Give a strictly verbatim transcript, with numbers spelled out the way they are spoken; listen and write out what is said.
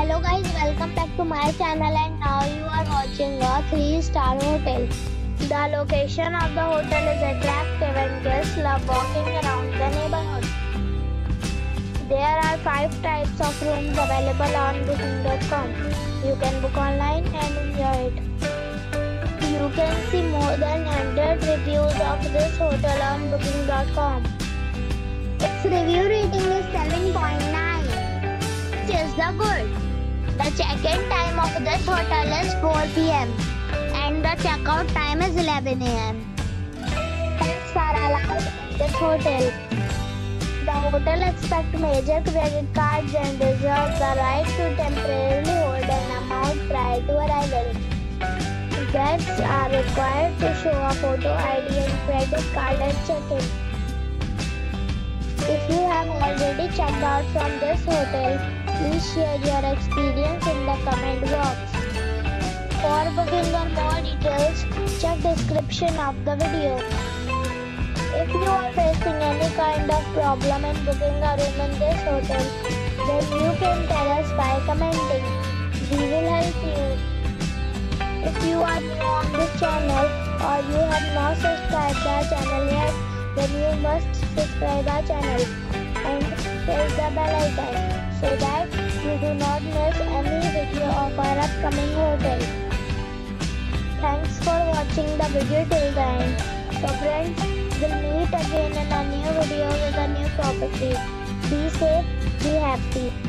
Hello guys, welcome back to my channel, and now you are watching a three star hotel. The location of the hotel is attractive and guests love walking around the neighborhood. There are five types of rooms available on booking dot com. You can book online and enjoy it. You can see more than one hundred reviews of this hotel on booking dot com. Its review rating is seven point nine, which is the good. The check-in time of this hotel is four p m and the check-out time is eleven a m Pets are allowed in this hotel. The hotel accepts major credit cards and reserves the right to temporarily hold an amount prior to arrival. Guests are required to show a photo I D and credit card at check-in. If you have already checked out from this hotel, please share your experience in the comment box. For booking or more details, check description of the video. If you are facing any kind of problem in booking a room in this hotel, then you can tell us by commenting. We will help you. If you are new on this channel or you have not subscribed our channel yet, then you must subscribe our channel and press the bell icon so that you do not miss any video of our upcoming hotel. Thanks for watching the video till the end. So friends, we'll meet again in a new video with a new property. Be safe, be happy.